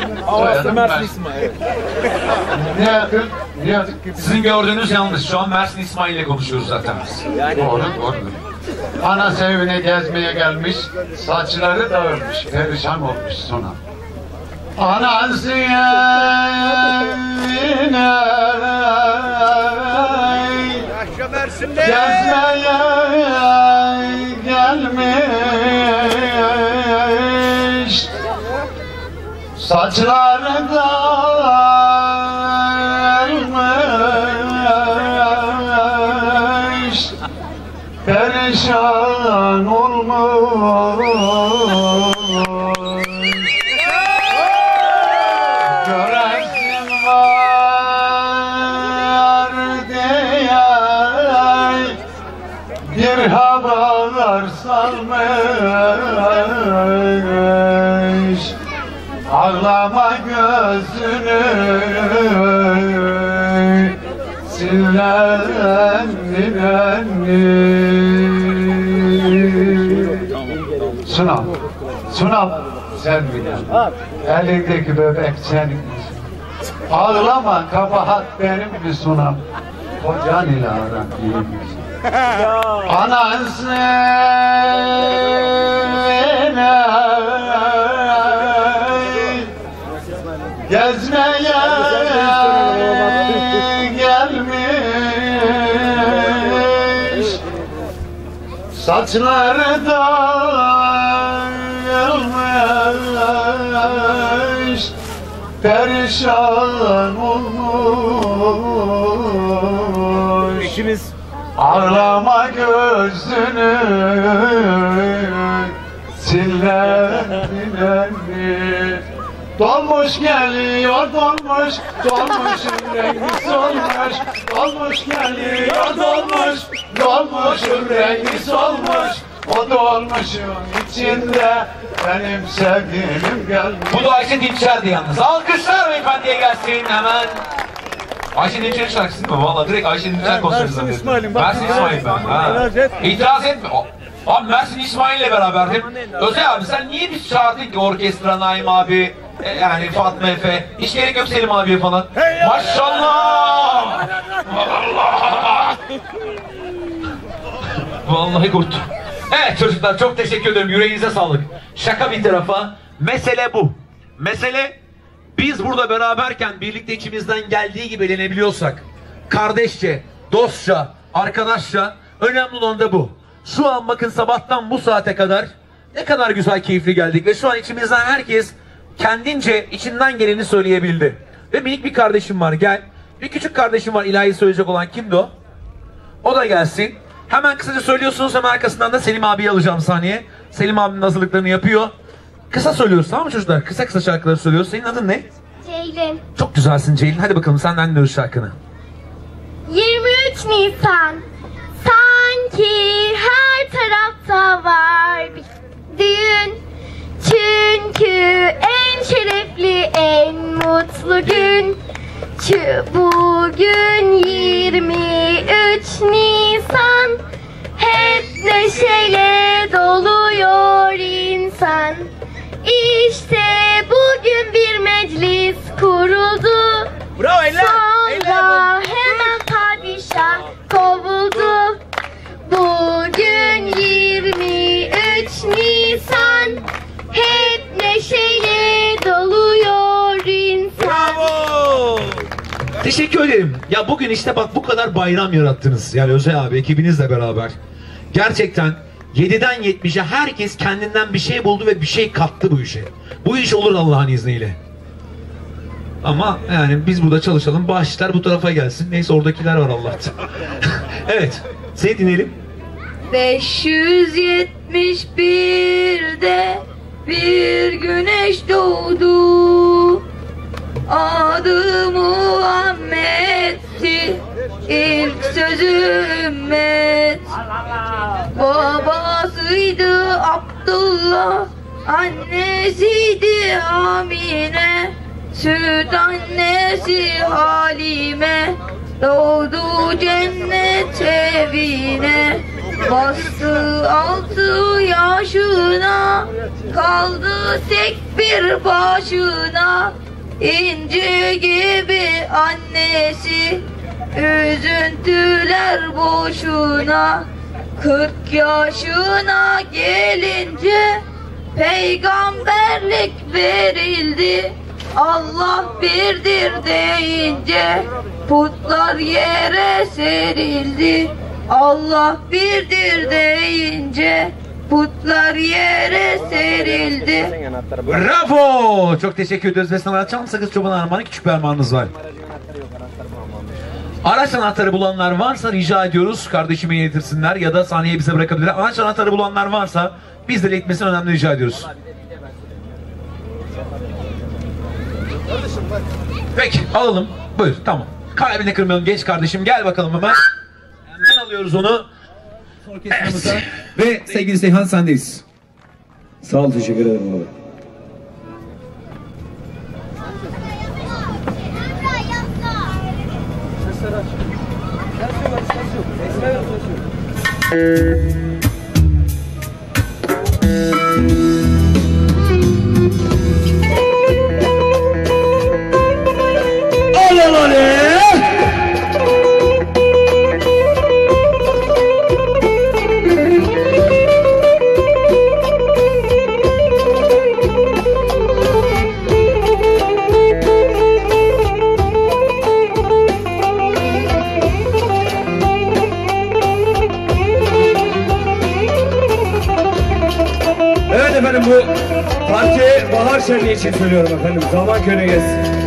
Soyadım Mersin İsmail. Sizin gördüğünüz yanlış. Şu an Mersin İsmail ile konuşuyoruz zaten biz. Doğru. Ana evine gezmeye gelmiş, saçları dağılmış, perişan olmuş sonra. Anası evine gezmeye gelmiş, saçları dağılmış, perişan olmuş. Göresim var diye bir haber salmış, ağlama gözünü sinirlendirenli. Sunam, sen bilen. Elindeki bebek senin. Ağlama, kabahat benim mi Sunam? Kocan ile aran iyiymiş. Anası gezmeye gelmiş, saçları dağılmış, perişan olmuş. İkimiz. Ağlama gözünü sinirlendirenli. Dolmuş geliyor dolmuş, dolmuşun rengi solmuş. Dolmuş geliyor dolmuş, dolmuşun rengi solmuş. O dolmuşun içinde benim sevgilim gelmiş. Bu da Ayşe Dinçer'di yalnız. Alkışlar beyefendiye gelsin hemen. Ayşe Dinçer'in şarkısı değil mi? Valla direkt Ayşe Dinçer konseri Mersin zannediyorum. İsmail'im. Mersin İsmail ben. İtiraz etme. Abi Mersin İsmail'le beraberdim. Özel abi sen niye biz çağırdık ki orkestra Naim abi, yani Fatma Efe, hiç gerek yok Selim abiye falan. Maşallah! Vallahi korktum. Evet çocuklar çok teşekkür ederim. Yüreğinize sağlık. Şaka bir tarafa. Mesele bu. Mesele biz burada beraberken birlikte içimizden geldiği gibi eğlenebiliyorsak, kardeşçe, dostça, arkadaşça, önemli olan da bu. Şu an bakın sabahtan bu saate kadar ne kadar güzel keyifli geldik ve şu an içimizden herkes kendince içinden geleni söyleyebildi. Ve minik bir kardeşim var, gel. Bir küçük kardeşim var, ilahi söyleyecek olan. Kimdi o? O da gelsin. Hemen kısaca söylüyorsunuz, hemen arkasından da Selim abiyi alacağım sahneye. Selim abinin hazırlıklarını yapıyor. Kısa söylüyoruz, tamam mı çocuklar? Kısa kısa şarkıları söylüyoruz. Senin adın ne? Ceylin. Çok güzelsin Ceylin. Hadi bakalım senden dinliyoruz şarkını. 23 Nisan. Sanki her tarafta var bir düğün. Çünkü en şerefli, en mutlu gün. Bugün 23 Nisan. Hep neşeyle doluyor insan. İşte bugün bir meclis kuruldu. Bravo eller. Sonra hemen padişah kovuldu. Bugün 23 Nisan. Hep neşeyle doluyor insan. Bravo. Teşekkür ederim. Ya bugün işte bak bu kadar bayram yarattınız. Yani Özel abi ekibinizle beraber. Gerçekten 7'den 70'e herkes kendinden bir şey buldu ve bir şey kattı bu işe. Bu iş olur Allah'ın izniyle. Ama yani biz burada çalışalım, bağışlar bu tarafa gelsin. Neyse oradakiler var Allah'tan. Evet, seni dinleyelim. 571'de bir güneş doğdu. Adı Muhammed'ti, ilk sözü ümmet. Babasıydı Abdullah, annesiydi Amine. Süt annesi Halime, doğdu cennet evine. Bastı 6 yaşına, kaldı tek bir başına. İnci gibi annesi, üzüntüler boşuna. 40 yaşına gelince peygamberlik verildi. Allah birdir deyince putlar yere serildi. Allah birdir deyince putlar yere serildi. Bravo! Çok teşekkür ediyoruz ve sana Çam Sakız Çoban Armağanı küçük bir armağanınız var. Araç anahtarı bulanlar varsa rica ediyoruz kardeşime iletirsinler ya da sahneye bize bırakabilirler. Araç anahtarı bulanlar varsa bizlere iletmesini önemli rica ediyoruz. Peki alalım. Buyur tamam. Kalbini kırmayalım genç kardeşim. Gel bakalım hemen. Hemen alıyoruz onu. Orkestramıza. Ve sevgili Seyhan sendeyiz. Sağ ol, teşekkür ederim abi. Evet efendim, bu parçayı bahar şenliği için söylüyorum efendim. Zaman köyüne gelsin.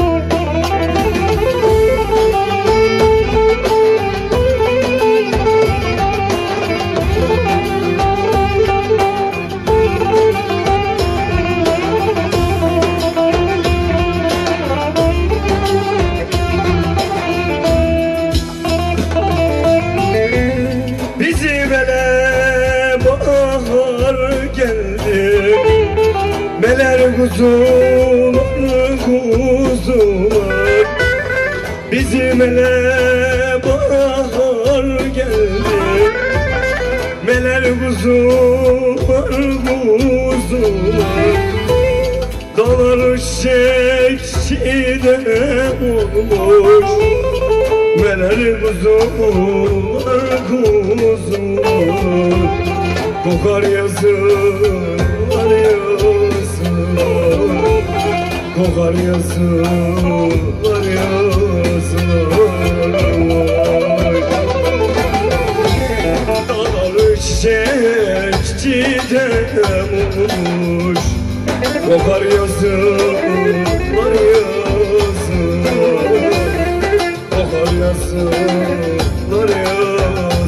Bizim ele bahar geldi, meler kuzular kuzular. Bizim ele bahar geldi, meler kuzular kuzular. Dağlar çekçide olmuş, meler kuzular kuzular. Kokar yazılar yazılar, kokar yazılar yazılar. Dağlar çiçekçide olmuş, kokar yazılar yazılar, kokar yazılar yazılar.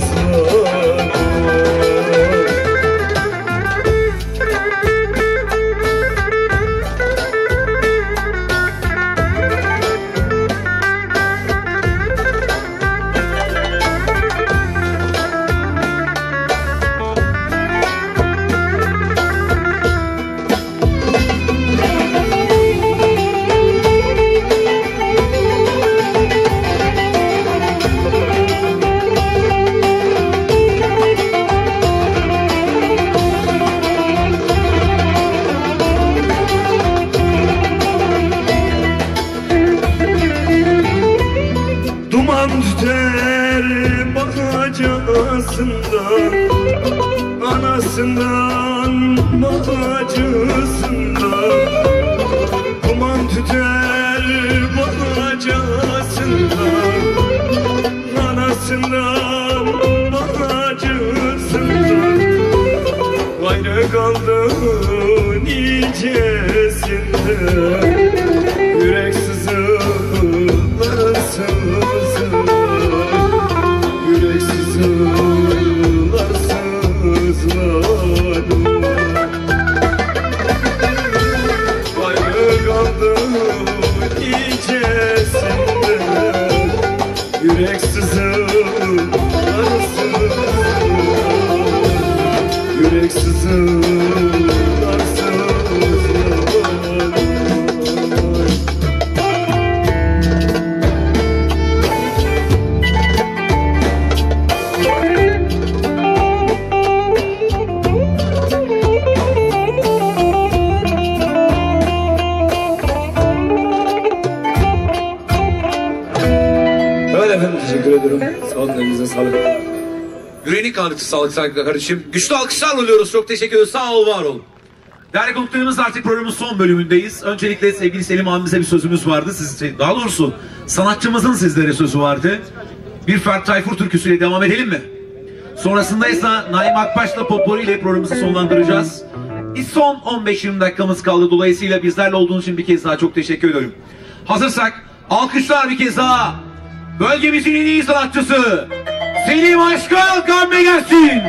Duman tüter bacasından, anasından bacısından. Duman tüter bacasından, anasından bacısından. Gayrı kaldı nicesinde, yürek sızılar sızlar, yürek sızılar sızlar. Gayrı kaldı nicesinde, yürek sızılar sızlar, yürek sızılar sızlar. ediyorum. Sağ olun, elinize sağlık. Yüreğini kanıtı sağlık kardeşim. Güçlü alkışlar alıyoruz. Çok teşekkür ederiz. Sağ ol, var ol. Değerli konuklarımız, artık programın son bölümündeyiz. Öncelikle sevgili Selim abimize bir sözümüz vardı. Daha doğrusu sanatçımızın sizlere sözü vardı. Bir Ferdi Tayfur türküsüyle devam edelim mi? Sonrasında ise Naim Akbaş'la Potpourri ile programımızı sonlandıracağız. Son 15-20 dakikamız kaldı. Dolayısıyla bizlerle olduğunuz için bir kez daha çok teşekkür ediyorum. Hazırsak alkışlar bir kez daha. Bölgemizin en iyi sanatçısı Selim Aşkal Kambe gelsin.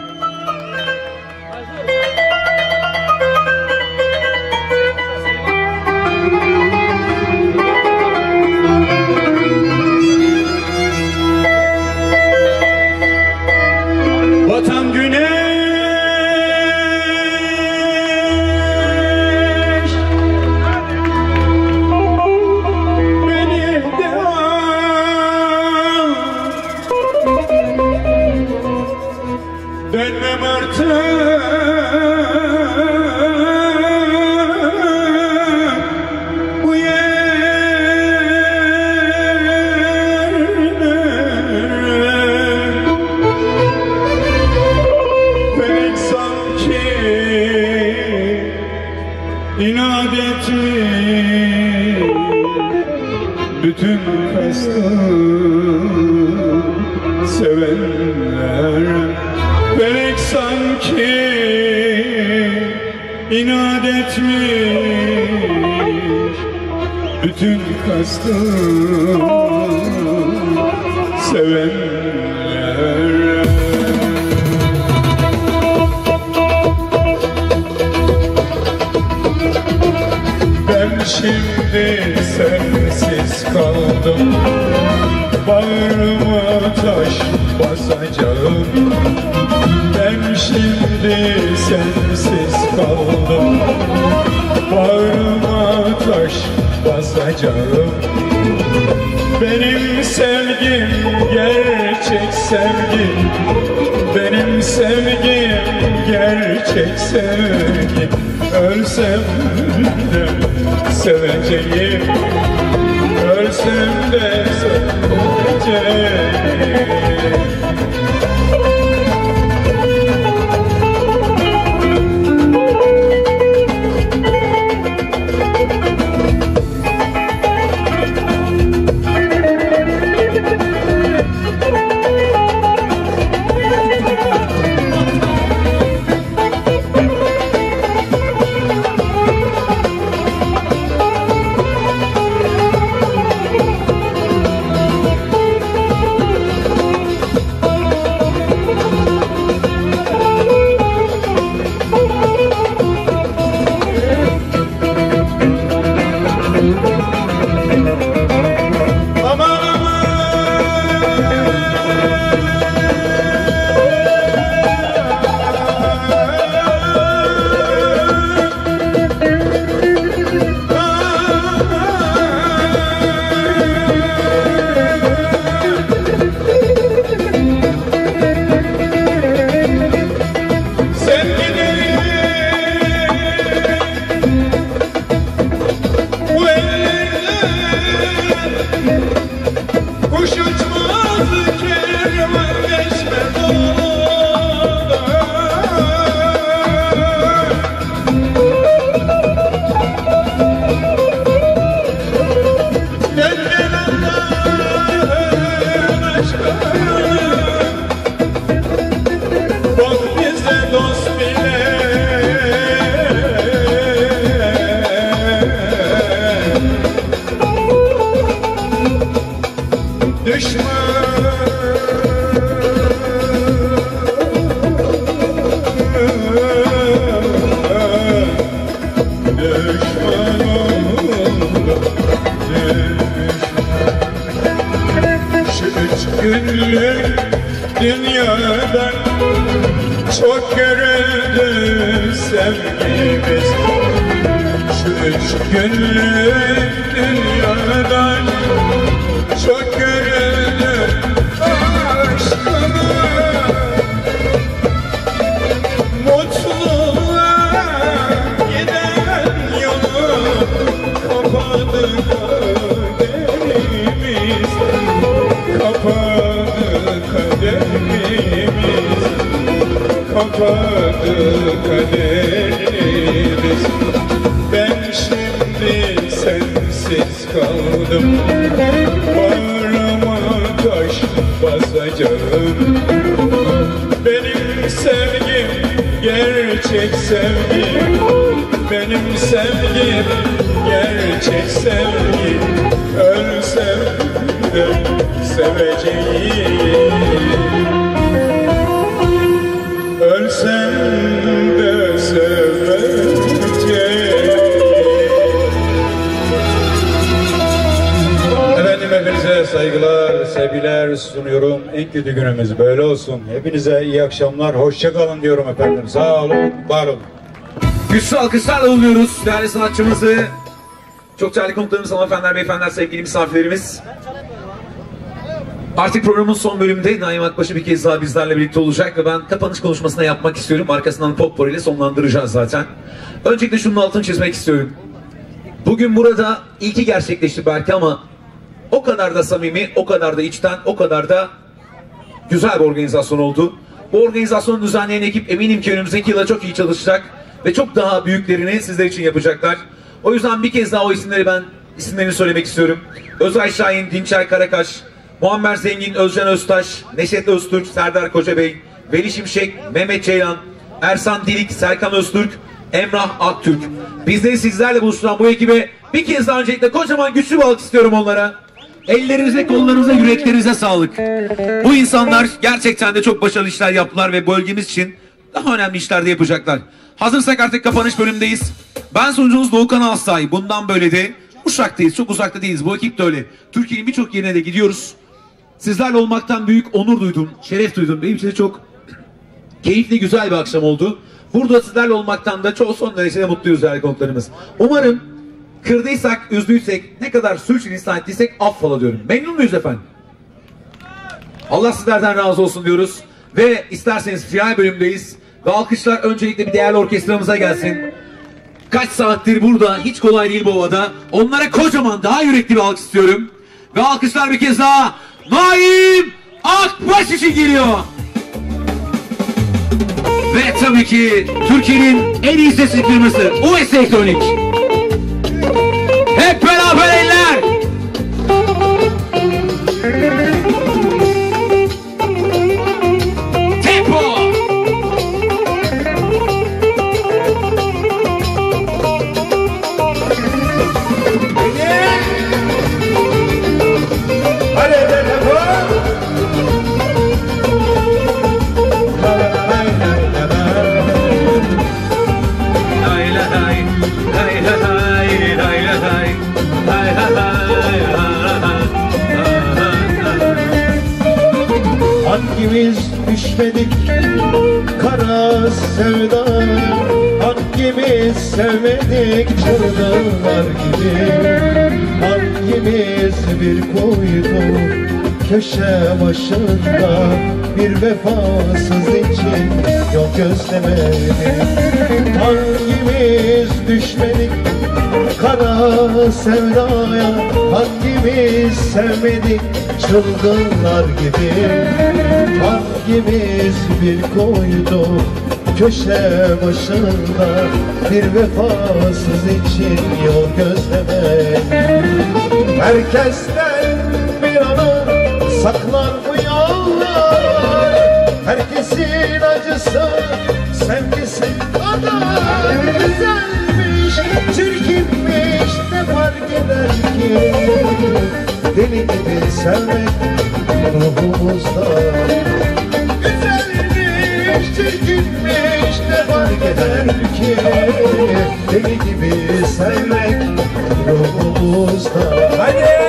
Vatan güneş beni de al, dönmem artık bu İnat etmiş bütün kastım sevenler, felek sanki inat etmiş bütün kastım sevenler. Şimdi sensiz kaldım, bağrıma taş basacağım. Ben şimdi sensiz kaldım, bağrıma taş basacağım. Benim sevgim gerçek sevgi, benim sevgim gerçek sevgi. Ölsem de seveceğim, ölsem de seveceğim. Günlük dünyadan çok görüldü sevgimiz. Şu 3 günlük dünyadan çok görüldü aşkımız. Mutluluğa giden yolu kapadı kaderimiz, kapadı. gibi sensiz kaldım. Bağrıma taş basacağım. Benim sevgim gerçek sevgi, benim sevgim gerçek sevgi. Ölsem de seveceğim, ölsem de seveceğim. Efendim hepinize saygılar, sevgiler sunuyorum. En kötü günümüz böyle olsun. Hepinize iyi akşamlar, hoşça kalın diyorum efendim. Sağ olun, var olun. Güçlü alkışlarla uğurluyoruz değerli sanatçımızı. Çok değerli konuklarımız, hanımefendiler, beyefendiler, sevgili misafirlerimiz. Artık programın son bölümünde Naim Akbaşı bir kez daha bizlerle birlikte olacak ve ben kapanış konuşmasını yapmak istiyorum. Arkasından potpourri ile sonlandıracağız zaten. Öncelikle şunun altını çizmek istiyorum. Bugün burada ilki gerçekleşti belki ama o kadar da samimi, o kadar da içten, o kadar da güzel bir organizasyon oldu. Bu organizasyonu düzenleyen ekip eminim ki önümüzdeki yıla çok iyi çalışacak ve çok daha büyüklerini sizler için yapacaklar. O yüzden bir kez daha o isimlerini söylemek istiyorum. Özay Şahin, Dinçer Karakaş, Muammer Zengin, Özcan Öztaş, Neşet Öztürk, Serdar Kocabey, Veli Şimşek, Mehmet Ceylan, Ersan Dilik, Serkan Öztürk, Emrah Aktürk. Bizleri sizlerle buluşturan bu ekibe bir kez daha öncelikle kocaman güçlü bir alkış istiyorum onlara. Ellerinize, kollarınıza, yüreklerinize sağlık. Bu insanlar gerçekten de çok başarılı işler yaptılar ve bölgemiz için daha önemli işler de yapacaklar. Hazırsak artık kapanış bölümündeyiz. Ben sunucunuz Doğukan Alsay. Bundan böyle de Uşak'tayız. Çok uzakta değiliz. Bu ekip de öyle. Türkiye'nin birçok yerine de gidiyoruz. Sizlerle olmaktan büyük onur duydum, şeref duydum. Benim için de çok keyifli, güzel bir akşam oldu. Burada sizlerle olmaktan da çok son derece mutluyuz değerli konuklarımız. Umarım kırdıysak, üzdüysek, ne kadar sürçülisan ettiysek affola diyorum. Memnun muyuz efendim? Allah sizlerden razı olsun diyoruz. Ve isterseniz final bölümdeyiz. Ve alkışlar öncelikle bir değerli orkestramıza gelsin. Kaç saattir burada, hiç kolay değil bu ovada. Onlara kocaman, daha yürekli bir alkış istiyorum. Ve alkışlar bir kez daha Naim Akbaş için geliyor. Ve tabii ki Türkiye'nin en iyi ses firması US Elektronik. Hep beraber eller. Tempo. Hangimiz düşmedik kara sevdaya, hangimiz sevmedik çılgınlar gibi, hangimiz bir koyduk köşe başında bir vefasız için yol gözlemedik. Hangimiz düşmedik kara sevdaya, hangimiz sevmedik çılgınlar gibi, hangimiz bir koyduk köşe başında bir vefasız için yol gözlemek. Herkesten bir anı saklar bu yollar, herkesin acısı sevgisi kadar güzelmiş, çirkinmiş, ne fark eder ki? Deli gibi sevmek ruhumuzda. Güzelmiş, çirkinmiş, ne fark eder ki? Deli gibi sevmek ruhumuzda. Haydi!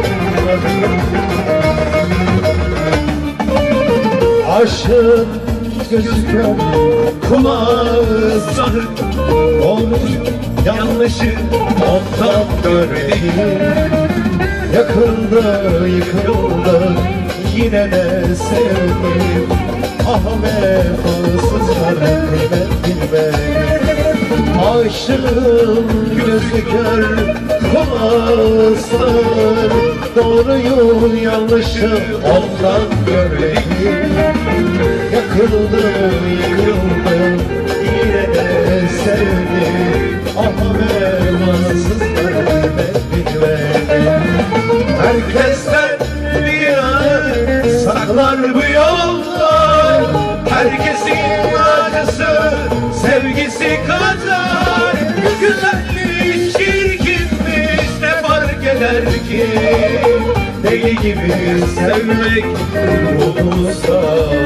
Aşığın gözü kör, kulağı sağır. Doğru yanlışı ondan görmedim. Yakıldı yıkıldı yine de sevdim. Ah vefasızlar kıymet bilmez. Aşığım gözü kör, kulağı sağır. Doğruyu yanlışı ondan görmedim. Yakıldı yıkıldı yine de sevdim. Ah vefasızlar kıymet bilmez. Herkesten bir an saklar bu yollar. Herkesin acısı sevgisi kadar. Güzellik çirkinmiş ne fark eder ki? Deli gibi sevmek ruhumuzda.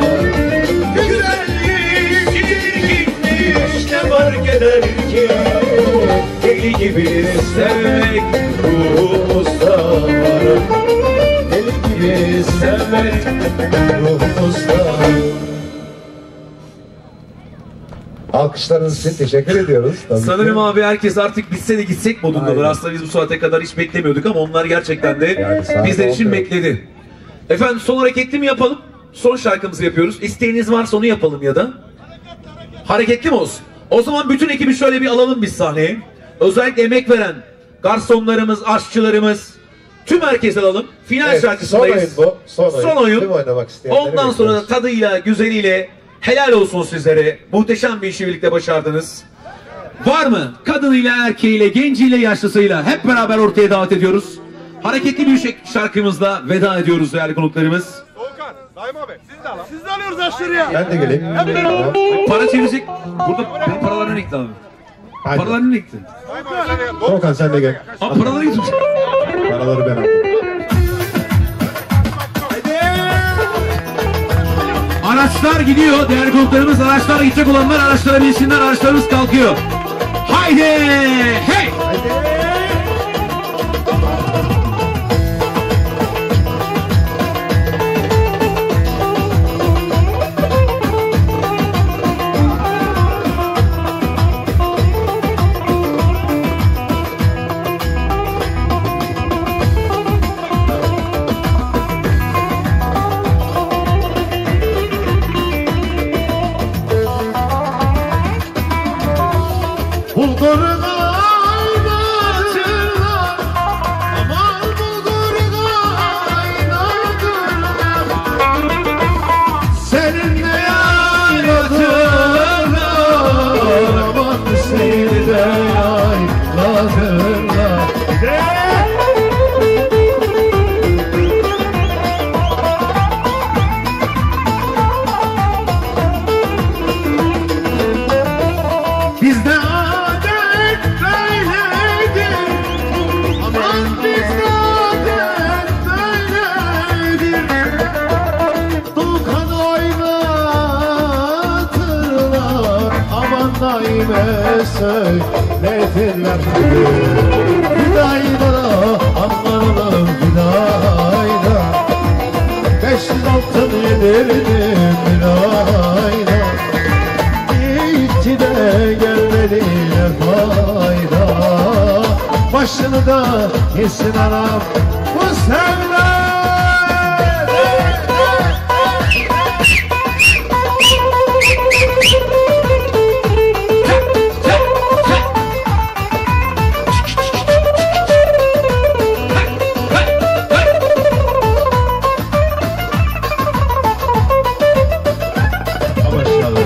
Güzellik çirkinmiş ne fark eder ki? Deli gibi sevmek ruhumuzda. Deli gibi sevmek ruhumuzda. Alkışlarınız için teşekkür ediyoruz. Tabii Sanırım ki. abi herkes artık bitse de gitsek modundalar. Aynen. Aslında biz bu saate kadar hiç beklemiyorduk ama onlar gerçekten de Yani saat bizler için 10'da. bekledi. Efendim son hareketli mi yapalım? Son şarkımızı yapıyoruz. İsteğiniz varsa onu yapalım ya da. Hareketli mi olsun? O zaman bütün ekibi şöyle bir alalım biz sahneye. Özellikle emek veren garsonlarımız, aşçılarımız, tüm herkesi alalım. Final Evet, şarkısındayız. son oyun bu. Son oyun. Tüm oyun. oynamak isteyenleri Ondan sonra da bekliyoruz. tadıyla, güzeliyle helal olsun sizlere. Muhteşem bir işi birlikte başardınız. Var mı? Kadınıyla, erkeğiyle, genciyle, yaşlısıyla hep beraber ortaya davet ediyoruz. Hareketli bir şarkımızla veda ediyoruz değerli konuklarımız. Doğukan, Daim abi siz de alın. Siz de alıyoruz aşırı ya. Ben de geleyim. Para çevirecek. Burada benim paralar nereye gitti abi? Hadi. Paralar nereye gitti? Daim abi sen de gel. Doğukan sen de gel. Abi paraları gitmiş. Paraları ben aldım. Araçlar gidiyor değerli konuklarımız. Araçlar gidecek olanlar araçlara binsinler. Araçlarımız kalkıyor. Haydi! Hey! Bulgurunu oynatırlar, aman bulgurunu oynatırlar. Seninle yayladırlar, aman seni de yayladırlar. Bizde adet böyledir, aman bizde adet böyledir. Doğukan oynatırlar, aman naime söyletirler. Hüdayda, aman oğlum hüdayda, 500 altın yedirdim hüdayda. İçi de gelmedi ne fayda. Başını da yesin anam bu sevda. Maşallah.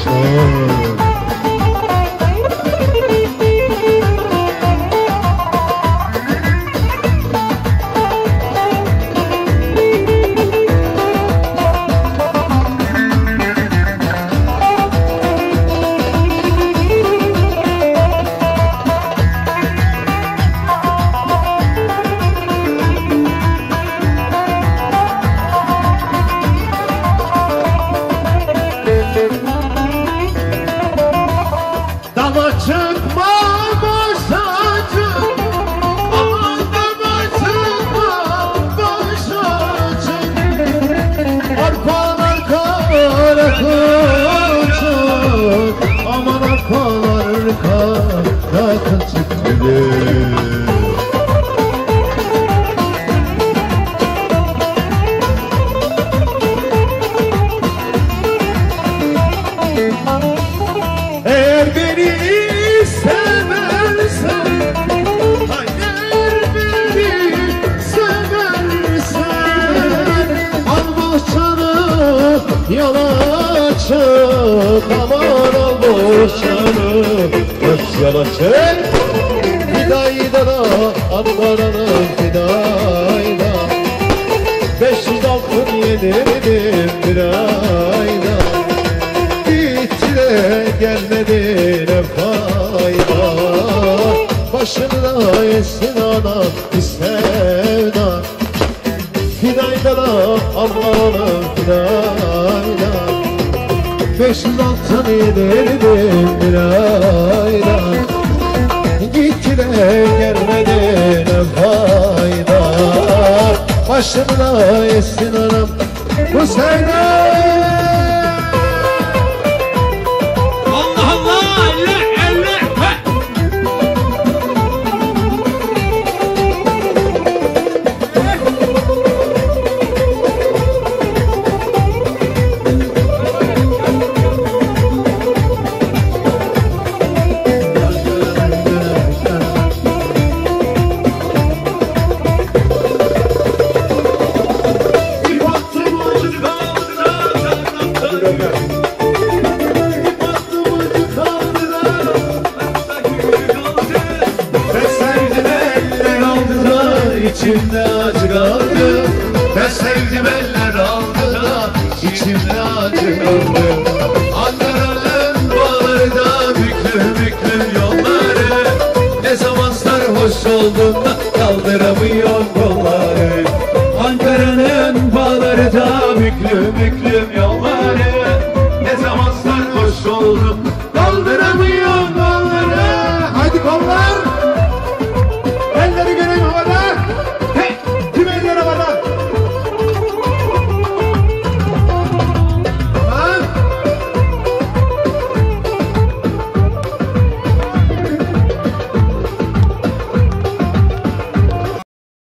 Haydi, hoş. Yalaçı aman al boşanı Öf yalaçı Fidayda da Ankara'nın fidayda 500 altın yedirdim bir ayda Gitti de gelmedi ne fayda Başına yesin ana sevda Fidayda da Allah'ın fidayda 500 altın yedirdim bir ayda Gitti de gelmedi ne fayda Başımda yesin anam bu sevda Allah Allah! Elle elle! İçimde acı kaldı Ben sevdim eller aldı da İçimde acı kaldı Ankara'nın bağları da büklüm büklüm yolları Ne zaman sarhoş olduğunda kaldıramıyor kolları Ankara'nın bağları da büklüm büklüm